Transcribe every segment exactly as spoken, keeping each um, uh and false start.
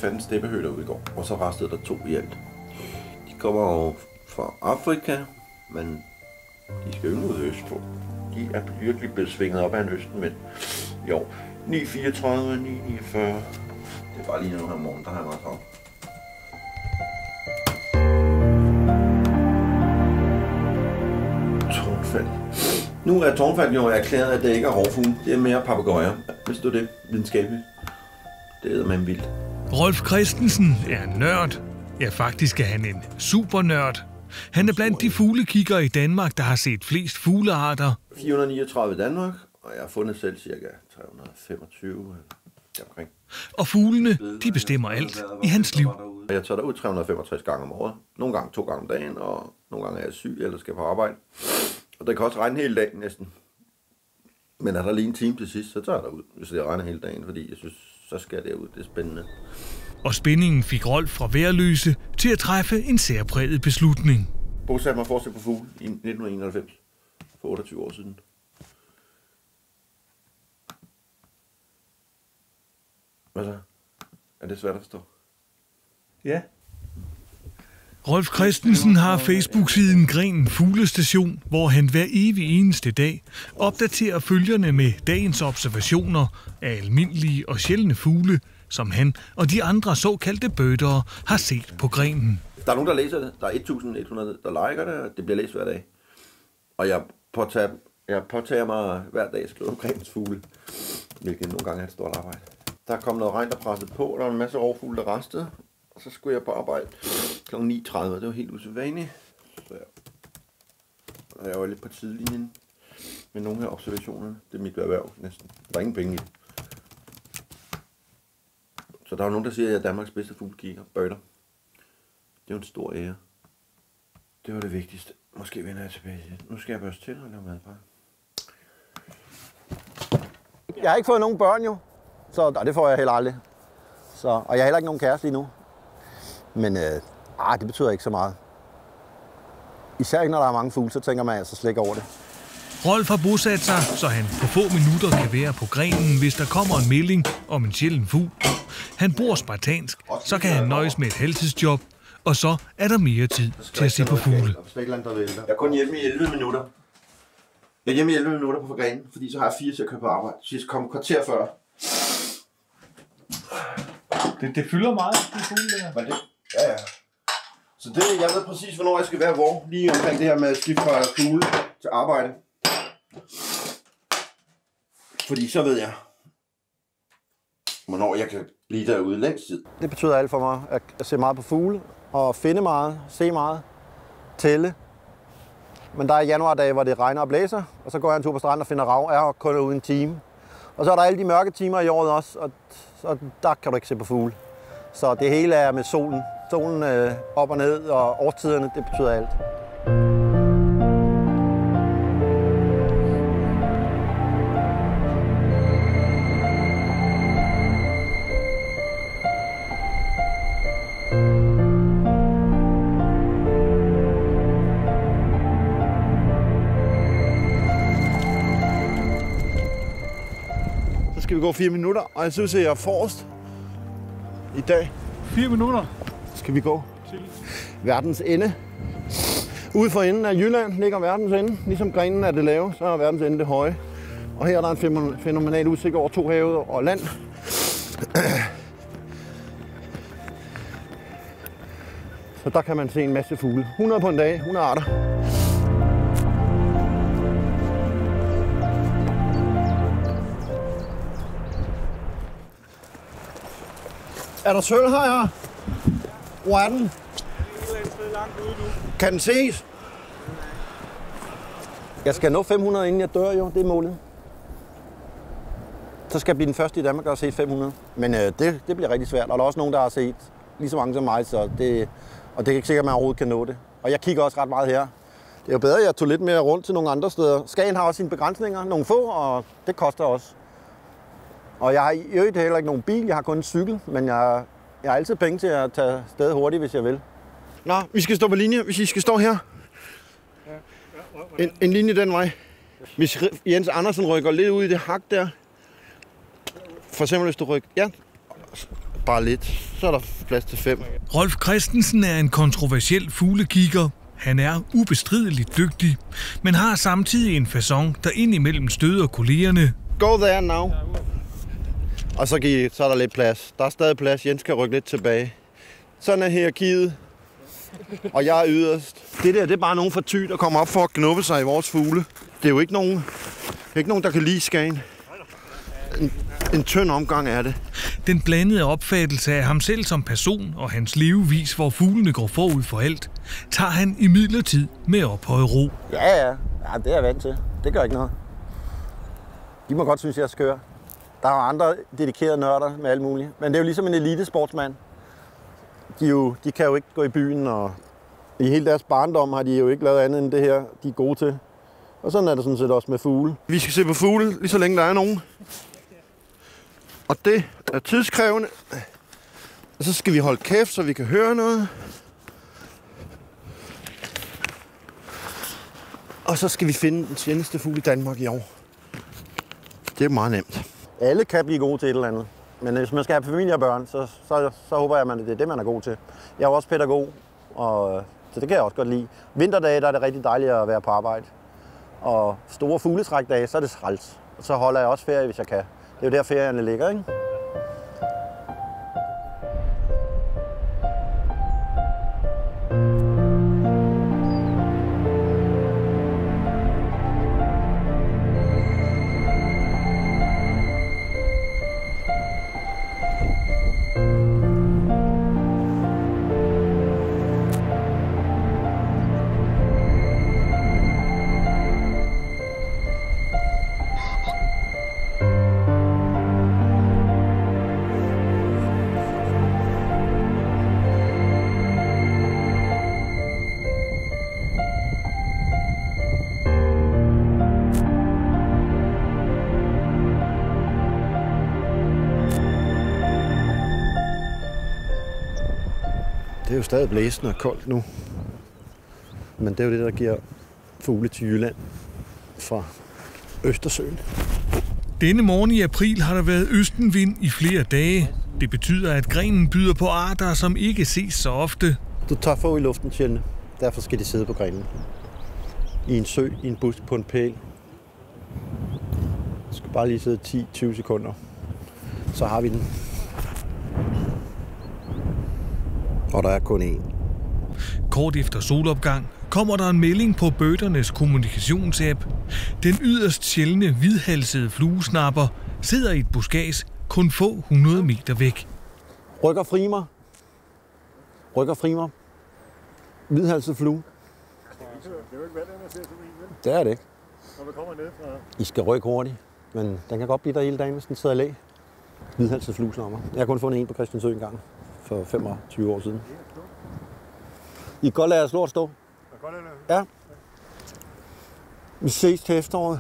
fandt en steppehøtter ud i går, og så restede der to i alt. De kommer jo fra Afrika, men de skal jo ud østpå. De er virkelig blevet svinget op af en østenvind i år. ni fireogtredive, ni niogfyrre. Det er bare lige nu her morgen, der har jeg meget travlt. Tårnfald. Nu er tårnfald jo erklæret, at det ikke er rovfugle. Det er mere papegøjer. Hvis du det videnskabeligt. Det er man vildt. Rolf Christensen er nørd. Ja, faktisk er han en supernørd. Han er blandt de fuglekiggere i Danmark, der har set flest fuglearter. fire hundrede niogtredive i Danmark, og jeg har fundet selv cirka tre hundrede femogtyve omkring. Og fuglene, de bestemmer alt i hans liv. Jeg tager derud tre hundrede og femogtres gange om året. Nogle gange to gange om dagen, og nogle gange er jeg syg eller skal på arbejde. Og det kan også regne hele dagen næsten. Men er der lige en time til sidst, så tager jeg derud, hvis det regner hele dagen, fordi jeg synes, så skal det ud. Det er spændende. Og spændingen fik Rolf fra Værløse til at træffe en særpræget beslutning. Bosatte mig fortsat på fugle i nitten enoghalvfems, for otteogtyve år siden. Hvad så? Er det svært at forstå? Ja. Rolf Christensen har Facebook-siden Grenen Fuglestation, hvor han hver evig eneste dag opdaterer følgerne med dagens observationer af almindelige og sjældne fugle, som han og de andre såkaldte birdere har set på grenen. Der er nogen, der læser det. Der er et tusind et hundrede, der liker det, og det bliver læst hver dag. Og jeg påtager, jeg påtager mig hver dag at skrive om grenens fugle, hvilket nogle gange er et stort arbejde. Der kom noget regn, der pressede på, der var en masse rovfugle, der restede, og så skulle jeg på arbejde klokken ni tredive. Det var helt usædvanligt. Så jeg, jeg var lidt på tidslinjen med nogle af observationerne. Det er mit erhverv næsten. Der er ingen penge i det. Så der er nogen, der siger, at jeg er Danmarks bedste fuglekigger. Bøjter. Det er jo en stor ære. Det var det vigtigste. Måske vender jeg tilbage til det. Nu skal jeg børste til og lave madpakke. Jeg har ikke fået nogen børn jo, så og det får jeg heller aldrig. Så, og jeg har heller ikke nogen kæreste lige nu. Men øh, ah, det betyder ikke så meget. Især ikke når der er mange fugle, så tænker man altså slet ikke over det. Rolf har bosat sig, så han på få minutter kan være på grenen, hvis der kommer en melding om en sjælden fugl. Han bor spartansk, så kan han nøjes med et halvtidsjob, og så er der mere tid til at se på fugle. Jeg er kun hjemme i elleve minutter. Jeg er hjemme i elleve minutter på grenen, fordi så har jeg fire til at køre på arbejde. Så jeg skal komme kvarter før. Det, det fylder meget, de fugle der. Var det? Ja, ja. Så det, jeg ved præcis, hvornår jeg skal være hvor. Lige omkring det her med at skifte fra fugle til arbejde. Fordi så ved jeg, hvornår jeg kan blive derude længst tid. Det betyder alt for mig at, at se meget på fugle, og finde meget, se meget, tælle. Men der er januardage, hvor det regner og blæser, og så går jeg en tur på stranden og finder rav. Jeg har kun ude en time. Og så er der alle de mørke timer i året også, og så der kan du ikke se på fugle. Så det hele er med solen. Solen øh, op og ned, og årstiderne, det betyder alt. Så skal vi gå fire minutter, og jeg synes, at jeg er forrest i dag. Fire minutter? Så skal vi gå til verdens ende. Ude for enden af Jylland ligger verdens ende. Ligesom grenen er det lave, så er verdens ende det høje. Og her er der en fænomenal udsigt over to have og land. Så der kan man se en masse fugle. hundrede på en dag, hundrede arter. Er der sølv her, ja? Hvor er den? Kan den ses? Jeg skal nå fem hundrede, inden jeg dør, jo. Det er målet. Så skal jeg blive den første i Danmark, der har set fem hundrede. Men øh, det, det bliver rigtig svært. Og der er også nogen, der har set lige så mange som mig, så det, og det er ikke sikkert, at man overhovedet kan nå det. Og jeg kigger også ret meget her. Det er jo bedre, at jeg tog lidt mere rundt til nogle andre steder. Skagen har også sine begrænsninger, nogle få, og det koster også. Og jeg har i øvrigt heller ikke nogen bil, jeg har kun en cykel, men jeg, jeg har altid penge til at tage sted hurtigt, hvis jeg vil. Nå, vi skal stå på linje, hvis I skal stå her. En, en linje den vej. Hvis Jens Andersen rykker lidt ud i det hak der. For eksempel hvis du rykker, ja. bare lidt. Så er der plads til fem. Rolf Christensen er en kontroversiel fuglekigger. Han er ubestrideligt dygtig, men har samtidig en facon, der indimellem støder kollegerne. Go there now. Og så, giv, så er der lidt plads. Der er stadig plads. Jens kan rykke lidt tilbage. Sådan er hierarkiet. Og jeg er yderst. Det der, det er bare nogen for ty, der kommer op for at knuppe sig i vores fugle. Det er jo ikke nogen, ikke nogen der kan lide Skagen. En, en tynd omgang er det. Den blandede opfattelse af ham selv som person og hans levevis, hvor fuglene går forud for alt, tager han imidlertid med ophøjet ro. Ja, ja. Ja, det er jeg vant til. Det gør ikke noget. De må godt synes, jeg er skør. Der er andre dedikerede nørder med alt muligt. Men det er jo ligesom en elitesportsmand. De, jo, de kan jo ikke gå i byen, og i hele deres barndom har de jo ikke lavet andet end det her, de er gode til. Og sådan er det sådan set også med fugle. Vi skal se på fugle, lige så længe der er nogen. Og det er tidskrævende. Og så skal vi holde kæft, så vi kan høre noget. Og så skal vi finde den sjældneste fugl i Danmark i år. Det er meget nemt. Alle kan blive gode til et eller andet. Men hvis man skal have familie og børn, så, så, så håber jeg, at det er det, man er god til. Jeg er jo også pædagog, og, så det kan jeg også godt lide. Vinterdage, der er det rigtig dejligt at være på arbejde. Og store fugletrækdage, så er det træls. Og så holder jeg også ferie, hvis jeg kan. Det er jo der, ferierne ligger, ikke? Det er jo stadig blæsende og koldt nu. Men det er jo det, der giver fugle til Jylland fra Østersøen. Denne morgen i april har der været østenvind i flere dage. Det betyder, at grenen byder på arter, som ikke ses så ofte. Du tager få i luften sjældent. Derfor skal de sidde på grenen. I en sø, i en busk, på en pæl. Du skal bare lige sidde ti til tyve sekunder. Så har vi den. Og der er kun én. Kort efter solopgang kommer der en melding på bødernes kommunikationsapp. Den yderst sjældne hvidhalsede fluesnapper sidder i et buskads kun få hundrede meter væk. Rykker frimer. Rykker frimer. Hvidhalset flue. Det er jo ikke hvad den er, ser som en, vel? Det er det ikke. Når vi kommer ned fra... I skal rykke hurtigt, men den kan godt blive der hele dagen, hvis den sidder i læ. Hvidhalset fluesnapper. Jeg har kun fundet en på Christiansø en gang for femogtyve år siden. I kan godt lade jeres lort stå. Ja. Vi ses til efteråret.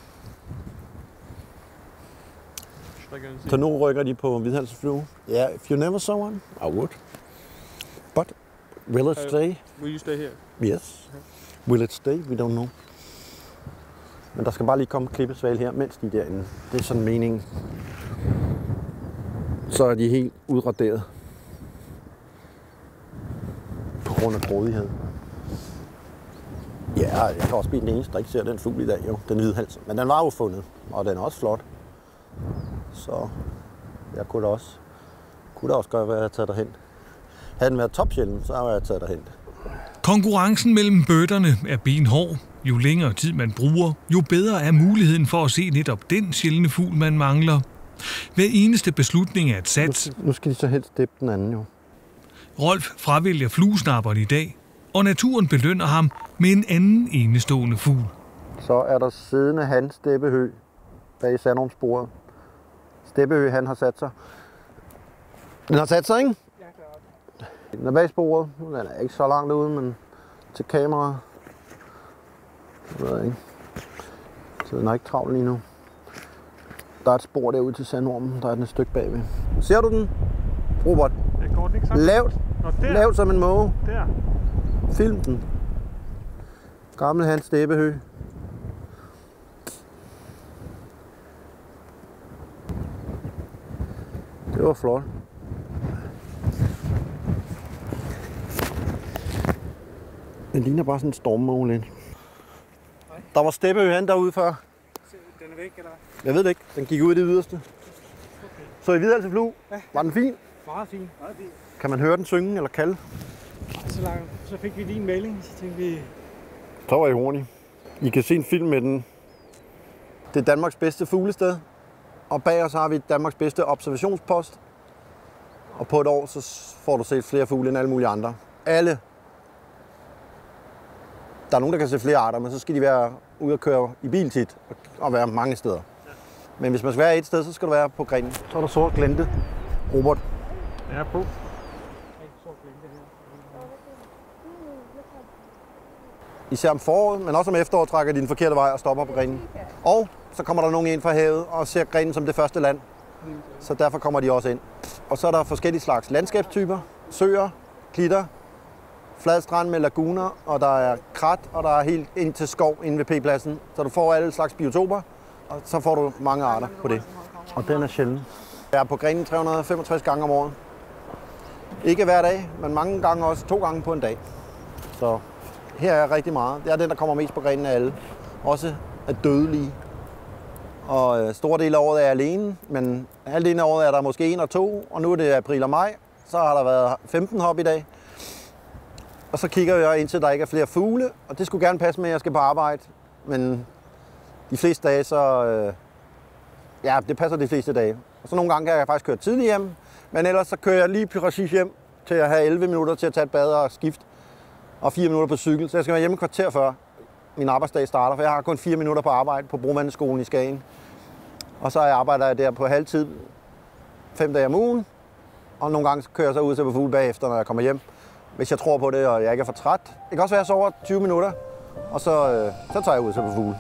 Så nu rykker de på hvidhalset flue. Ja, yeah, if you never saw one, I would. But will it stay? Will you stay here? Yes. Will it stay? We don't know. Men der skal bare lige komme klippesval her, mens de er derinde. Det er sådan meningen. Så er de helt udraderet. På grund af grådighed. Ja, jeg kan også blive den eneste, der ikke ser den fugl i dag, jo. Den hvidhals. Men den var jo fundet, og den er også flot. Så jeg kunne da også, kunne da også gøre, hvad jeg havde taget derhen. Havde den været topsjælden, så havde jeg taget derhen. Konkurrencen mellem bøderne er benhård. Jo længere tid man bruger, jo bedre er muligheden for at se netop den sjældne fugl, man mangler. Hver eneste beslutning er et sats. Nu skal de så helst steppe den anden, jo. Rolf fravælger fluesnapperen i dag, og naturen belønner ham med en anden enestående fugl. Så er der siddende han steppehøg bag sandormsporet. Steppehøg, han har sat sig. Den har sat sig, ikke? Ja, klart. Den er bag sporet. Den er ikke så langt ude, men til kameraet. Jeg ved ikke. Så den er ikke travlt lige nu. Der er et spor derude til sandormen. Der er den et stykke bagved. Ser du den, Robert? Det går ikke sammen. Lavt. Nå, Lavt som en måge. Der. Film den. Gammel Hans Steppehøg. Det var flot. Den ligner bare sådan en stormmål ind. Der var steppehøen derude før. Den er væk, eller? Jeg ved det ikke. Den gik ud i det yderste. Så i Hvidhalse Flug. Ja. Var den fin? Meget fin. Meget fin. Kan man høre den synge eller kalde? Så, langt. Så fik vi lige en melding, så tænkte vi... Så var I hurtigt. I kan se en film med den. Det er Danmarks bedste fuglested. Og bag os har vi Danmarks bedste observationspost. Og på et år, så får du set flere fugle end alle mulige andre. Alle. Der er nogen, der kan se flere arter, men så skal de være ude og køre i bil tit. Og være mange steder. Men hvis man skal være et sted, så skal du være på grenen. Så er der sort glente. Robert. Ja, på. Især om foråret, men også om efteråret trækker de den forkerte vej og stopper på grenen. Og så kommer der nogen ind fra havet og ser grenen som det første land. Så derfor kommer de også ind. Og så er der forskellige slags landskabstyper. Søer, klitter, flad strand med laguner, og der er krat, og der er helt ind til skov inde ved P-pladsen. Så du får alle slags biotoper, og så får du mange arter på det. Og den er sjælden. Jeg er på grenen tre hundrede og femogtres gange om året. Ikke hver dag, men mange gange også to gange på en dag. Så her er rigtig meget. Det er den, der kommer mest på grenen af alle. Også er dødelige. Og store dele af året er jeg alene, men halvdelen af året er der måske en og to, og nu er det april og maj. Så har der været femten hop i dag. Og så kigger jeg indtil der ikke er flere fugle, og det skulle gerne passe med, at jeg skal på arbejde. Men de fleste dage, så... Øh, ja, det passer de fleste dage. Og så nogle gange kan jeg faktisk køre tidligt hjem, men ellers så kører jeg lige præcis hjem til at have elleve minutter til at tage et bad og skift. Og fire minutter på cykel, så jeg skal være hjemme et kvarter før min arbejdsdag starter, for jeg har kun fire minutter på arbejde på Bromandsskolen i Skagen. Og så arbejder jeg der på halvtid, fem dage om ugen, og nogle gange kører jeg så ud til på fugle bagefter, når jeg kommer hjem. Hvis jeg tror på det, og jeg ikke er for træt. Det kan også være, at jeg sover tyve minutter, og så, øh, så tager jeg ud til på fugle.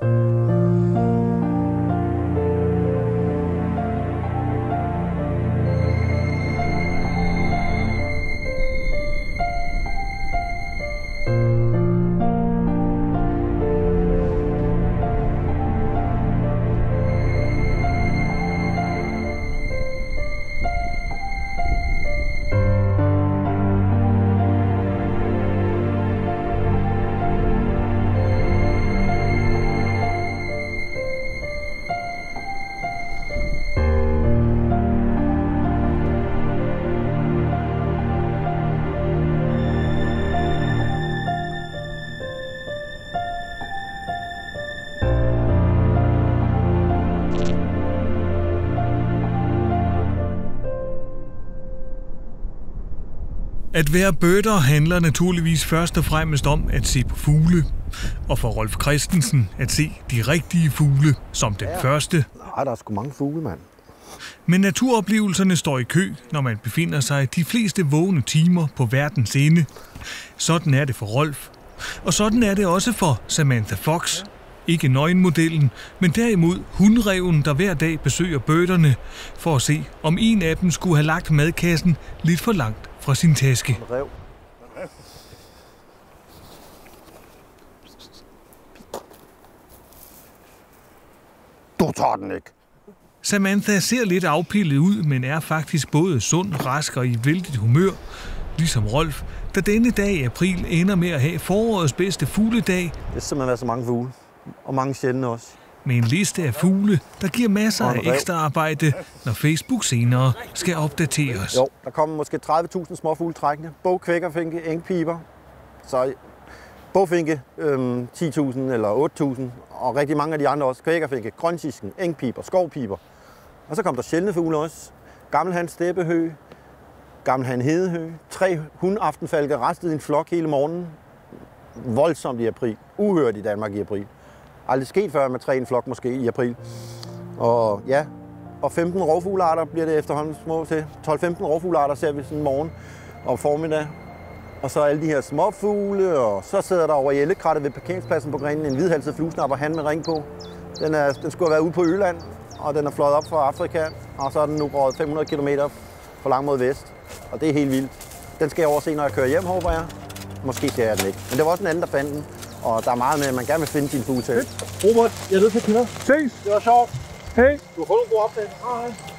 At være birder handler naturligvis først og fremmest om at se på fugle, og for Rolf Christensen at se de rigtige fugle som den ja. første. Nej, der er sgu mange fugle, mand. Men naturoplevelserne står i kø, når man befinder sig de fleste vågne timer på verdens ende. Sådan er det for Rolf. Og sådan er det også for Samantha Fox. Ikke nøgenmodellen, men derimod hundreven, der hver dag besøger birderne, for at se, om en af dem skulle have lagt madkassen lidt for langt fra sin taske. Rev. Du tager den ikke. Samantha ser lidt afpillet ud, men er faktisk både sund, rask og i vældigt humør, ligesom Rolf, der denne dag i april ender med at have forårets bedste fugledag. Det er simpelthen været så mange fugle, og mange sjældne også. Med en liste af fugle, der giver masser af ekstra arbejde, når Facebook senere skal opdateres. Jo, der kommer måske tredive tusind småfugle trækkende. Bog, kvækkerfinke, engpiber. Så bogfinke øhm, ti tusind eller otte tusind, og rigtig mange af de andre også. Kvækkerfinke, grøntisken, engpiber, skovpiber. Og så kommer der sjældne fugle også. Gammelhan steppehøg, gammelhan hedehøg, tre hundaftenfalke restet i en flok hele morgenen. Voldsomt i april. Uhørt i Danmark i april. Aldrig sket før med tre en flok måske i april. Og ja, og femten rovfuglearter bliver det efterhånden små til. tolv femten rovfuglearter ser vi sådan en morgen og formiddag. Og så alle de her småfugle, og så sidder der over i ellekrattet ved parkeringspladsen på grenen en hvidhalset fluesnapper, han med ring på. Den, er, den skulle have været ude på Øland, og den er fløjet op fra Afrika, og så er den nu gået fem hundrede kilometer for langt mod vest. Og det er helt vildt. Den skal jeg overse, når jeg kører hjem, håber jeg. Måske ser jeg den ikke. Men det var også en anden, der fandt den. Og der er meget med, at man gerne vil finde sin fugle til. Robert, jeg er nødt til at køre. Ses! Det var sjovt. Hej! Du har fået nogle gode opdagelser. Hej.